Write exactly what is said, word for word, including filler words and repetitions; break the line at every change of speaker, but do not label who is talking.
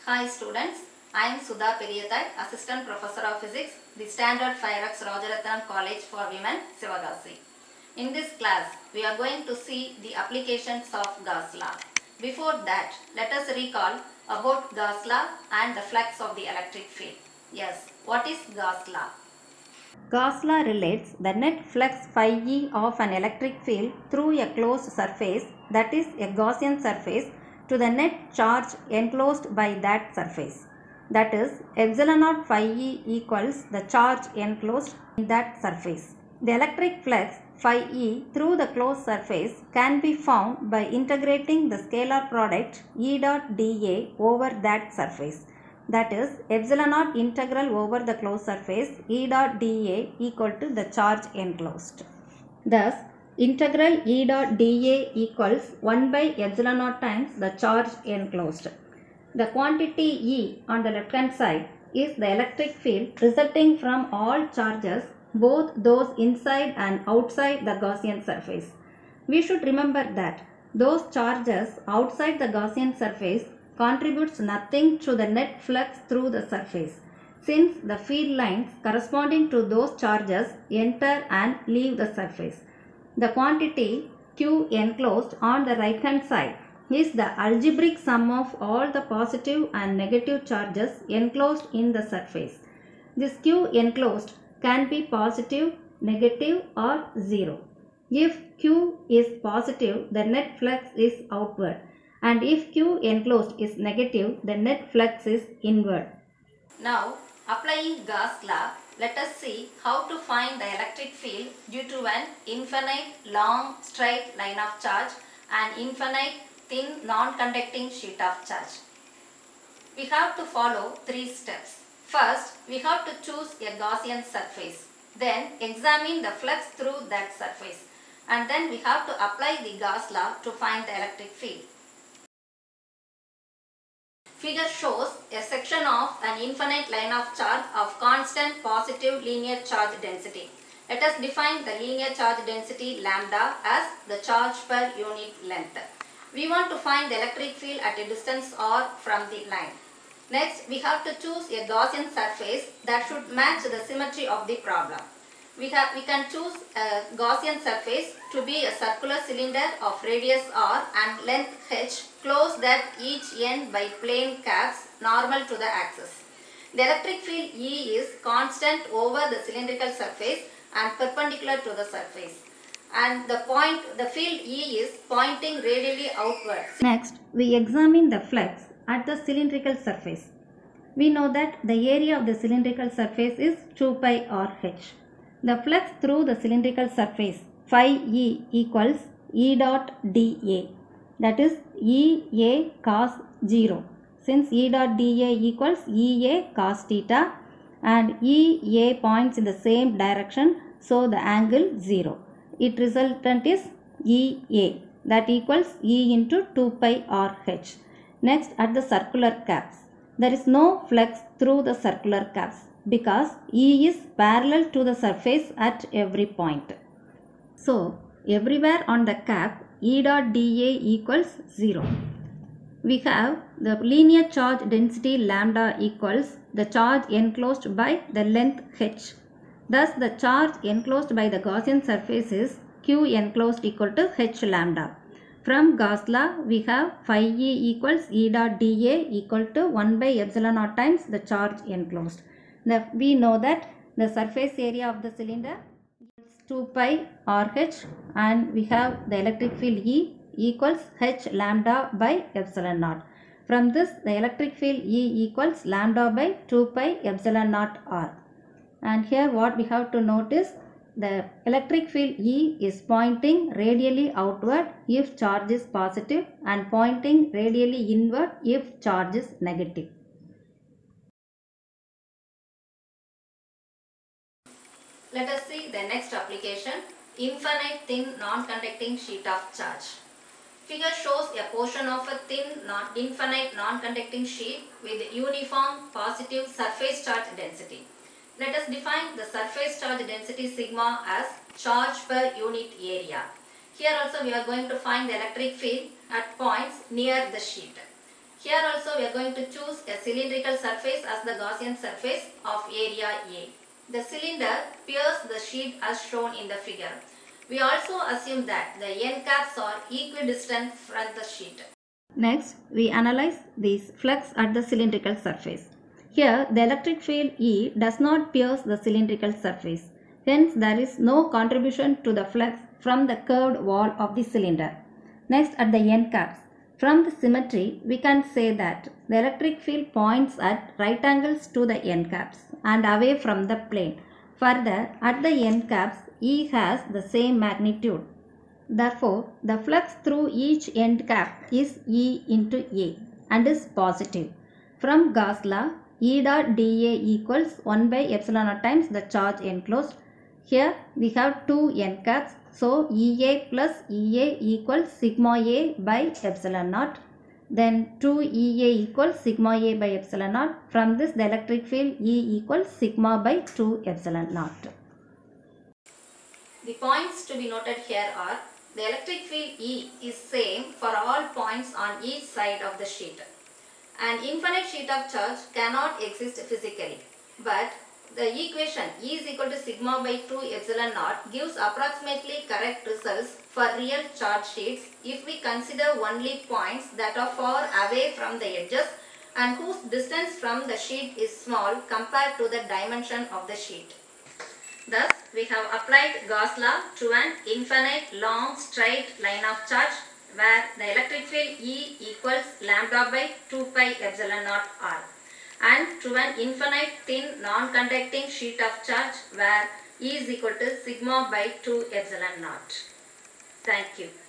Hi students, I am Sudha Periyathai, Assistant Professor of Physics, the Standard five X Rajaratnam College for Women, Sivagasi. In this class, we are going to see the applications of Gauss law. Before that, let us recall about Gauss law and the flux of the electric field. Yes, what is Gauss law? Gauss law relates the net flux phi e of an electric field through a closed surface, that is a Gaussian surface, to the net charge enclosed by that surface. That is, epsilon naught phi e equals the charge enclosed in that surface. The electric flux phi e through the closed surface can be found by integrating the scalar product E dot dA over that surface. That is, epsilon naught integral over the closed surface E dot dA equal to the charge enclosed. Thus, integral E dot dA equals one by epsilon naught times the charge enclosed. The quantity E on the left hand side is the electric field resulting from all charges, both those inside and outside the Gaussian surface. We should remember that those charges outside the Gaussian surface contributes nothing to the net flux through the surface, since the field lines corresponding to those charges enter and leave the surface. The quantity Q enclosed on the right hand side is the algebraic sum of all the positive and negative charges enclosed in the surface. This Q enclosed can be positive, negative or zero. If Q is positive, the net flux is outward, and if Q enclosed is negative, the net flux is inward. Now, applying Gauss law, let us see how to find the electric field due to an infinite long straight line of charge and infinite thin non-conducting sheet of charge. We have to follow three steps. First, we have to choose a Gaussian surface. Then, examine the flux through that surface. And then we have to apply the Gauss law to find the electric field. Figure shows a section of an infinite line of charge of constant positive linear charge density. Let us define the linear charge density lambda as the charge per unit length. We want to find the electric field at a distance r from the line. Next, we have to choose a Gaussian surface that should match the symmetry of the problem. We, have, we can choose a Gaussian surface to be a circular cylinder of radius r and length h closed at each end by plane caps normal to the axis. The electric field E is constant over the cylindrical surface and perpendicular to the surface. And the point, the field E is pointing radially outward. Next, we examine the flux at the cylindrical surface. We know that the area of the cylindrical surface is two pi r h. The flux through the cylindrical surface phi E equals E dot dA, that is E A cos zero, since E dot dA equals E A cos theta and E A points in the same direction, so the angle zero. Its resultant is E A, that equals E into two pi r h. Next, at the circular caps, there is no flux through the circular caps because E is parallel to the surface at every point. So, everywhere on the cap, E dot dA equals zero. We have the linear charge density lambda equals the charge enclosed by the length h. Thus, the charge enclosed by the Gaussian surface is Q enclosed equal to h lambda. From Gauss law, we have phi E equals E dot dA equal to one by epsilon naught times the charge enclosed. The, we know that the surface area of the cylinder is two pi r h and we have the electric field E equals h lambda by epsilon naught. From this, the electric field E equals lambda by two pi epsilon naught r. And here what we have to note is the electric field E is pointing radially outward if charge is positive and pointing radially inward if charge is negative. Let us see the next application, infinite thin non-conducting sheet of charge. Figure shows a portion of a thin non infinite non-conducting sheet with uniform positive surface charge density. Let us define the surface charge density sigma as charge per unit area. Here also we are going to find the electric field at points near the sheet. Here also we are going to choose a cylindrical surface as the Gaussian surface of area A. The cylinder pierces the sheet as shown in the figure. We also assume that the end caps are equidistant from the sheet. Next, we analyze this flux at the cylindrical surface. Here, the electric field E does not pierce the cylindrical surface. Hence, there is no contribution to the flux from the curved wall of the cylinder. Next, at the end caps. From the symmetry, we can say that the electric field points at right angles to the end caps and away from the plane. Further, at the end caps, E has the same magnitude. Therefore, the flux through each end cap is E into A and is positive. From Gauss law, E dot dA equals one by epsilon naught times the charge enclosed. Here we have two end caps, so E A plus E A equals sigma A by epsilon naught. Then two E A equals sigma A by epsilon naught. From this, the electric field E equals sigma by two epsilon naught. The points to be noted here are: the electric field E is same for all points on each side of the sheet. An infinite sheet of charge cannot exist physically, but the equation E is equal to sigma by two epsilon naught gives approximately correct results for real charge sheets if we consider only points that are far away from the edges and whose distance from the sheet is small compared to the dimension of the sheet. Thus, we have applied Gauss law to an infinite long straight line of charge where the electric field E equals lambda by two pi epsilon naught r, and to an infinite thin non-conducting sheet of charge where E is equal to sigma by two epsilon naught. Thank you.